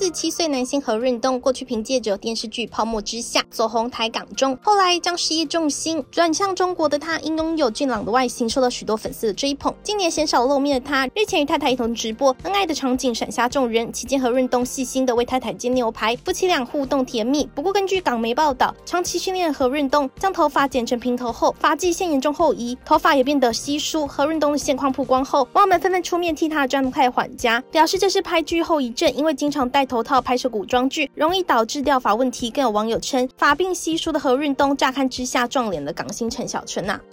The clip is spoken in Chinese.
37岁男星何润东过去凭借着电视剧《泡沫之夏》走红台港中，后来将事业重心转向中国的他，因拥有俊朗的外形受到许多粉丝的追捧。今年鲜少露面的他，日前与太太一同直播，恩爱的场景闪瞎众人。期间何润东细心的为太太煎牛排，夫妻俩互动甜蜜。不过根据港媒报道，长期训练的何润东将头发剪成平头后，发际线严重后移，头发也变得稀疏。何润东的现况曝光后，网友们纷纷出面替他的状态缓颊，表示这是拍剧后遗症，因为经常戴头套拍摄古装剧，容易导致掉发问题。更有网友称，发鬓稀疏的何润东乍看之下撞脸了港星陈小春啊。